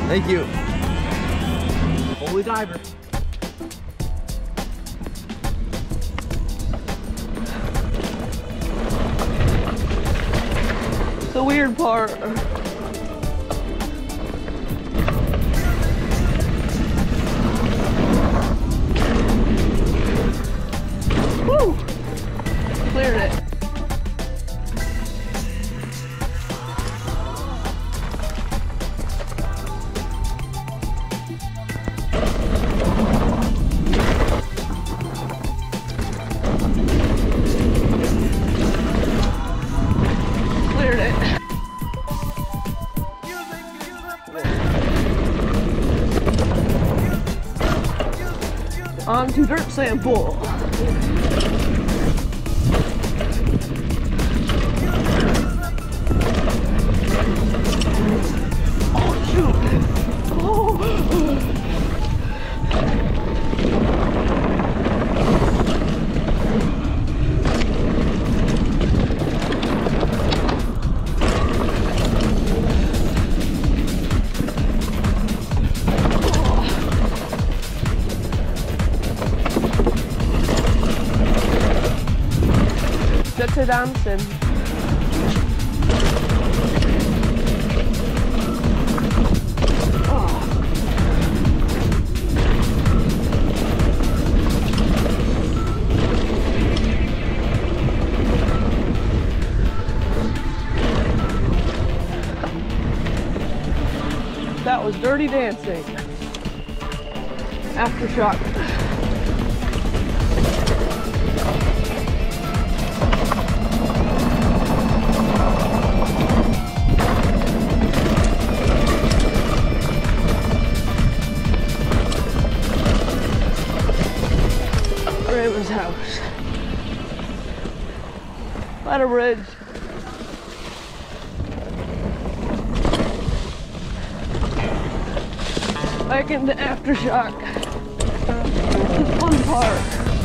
Thank you. Holy diver. The weird part. Woo! Cleared it. Cleared it. On to dirt sample. Oh shoot! Oh. That's a dancing. That was Dirty Dancing. Aftershock. Grandma's house. Ladder bridge. Back into Aftershock. The fun part.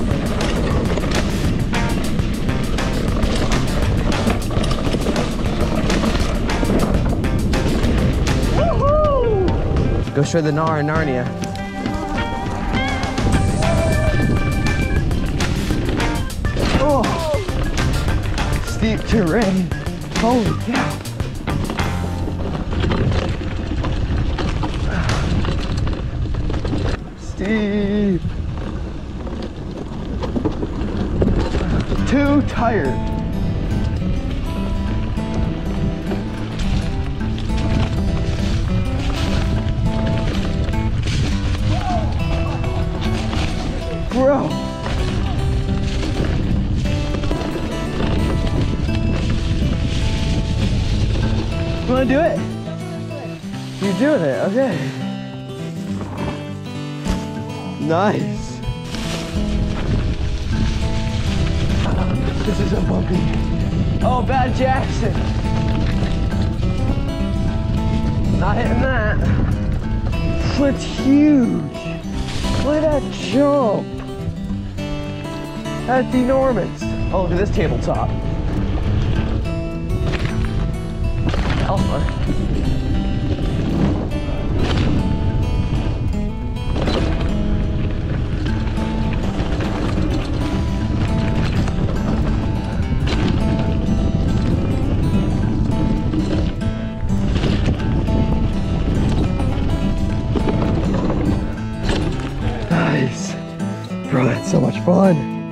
Woohoo! Go show the Nar in Narnia. Oh! Steep terrain. Holy cow. Steep. Too tired. Bro. You wanna do it? You're doing it, okay. Nice. This is so bumpy. Oh, bad Jackson. Not hitting that. That's huge. Look at that jump. That's enormous. Oh, look at this tabletop. Alpha. Nice. Bro, that's so much fun.